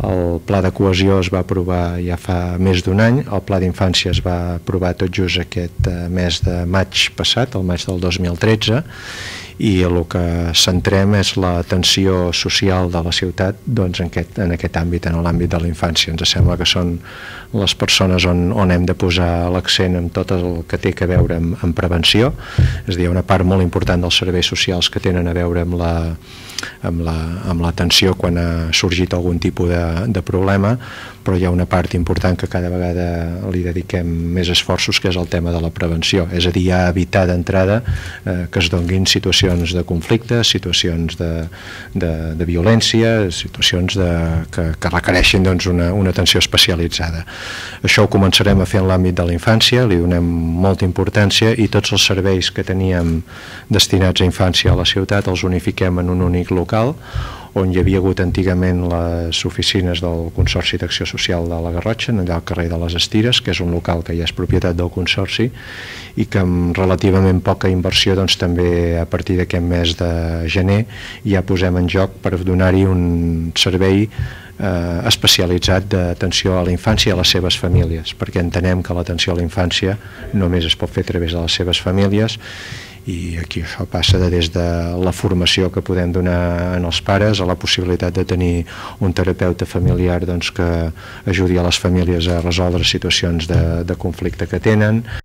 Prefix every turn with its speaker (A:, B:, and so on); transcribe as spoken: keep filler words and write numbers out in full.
A: El Pla de Cohesió es va aprovar ja fa més d'un any, el Pla d'Infància es va aprovar tot just aquest mes de maig passat, el maig del dos mil tretze, i el que centrem és l'atenció social de la ciutat doncs, en, aquest, en aquest àmbit, en l'àmbit de la infància. Ens sembla que són les persones on, on hem de posar l'accent en tot el que té a veure amb, amb prevenció. És a dir, una part molt important dels serveis socials que tenen a veure amb la amb la, amb l'atenció quan ha sorgit algun tipus de, de problema, però hi ha una part important que cada vegada li dediquem més esforços, que és el tema de la prevenció, és a dir, a evitar d'entrada eh, que es donguin situacions de conflicte, situacions de, de, de violència, situacions de, que, que requereixin doncs, una, una atenció especialitzada. Això ho començarem a fer en l'àmbit de la infància, li donem molta importància i tots els serveis que teníem destinats a infància a la ciutat els unifiquem en un únic local, on hi havia hagut antigament les oficines del Consorci d'Acció Social de la Garrotxa, allà al carrer de les Estires, que és un local que ja és propietat del Consorci i que amb relativament poca inversió doncs, també a partir d'aquest mes de gener ja posem en joc per donar-hi un servei eh, especialitzat d'atenció a la infància i a les seves famílies, perquè entenem que l'atenció a la infància només es pot fer a través de les seves famílies, i aquí això passa de des de la formació que podem donar als pares a la possibilitat de tenir un terapeuta familiar doncs, que ajudi a les famílies a resoldre situacions de, de conflicte que tenen.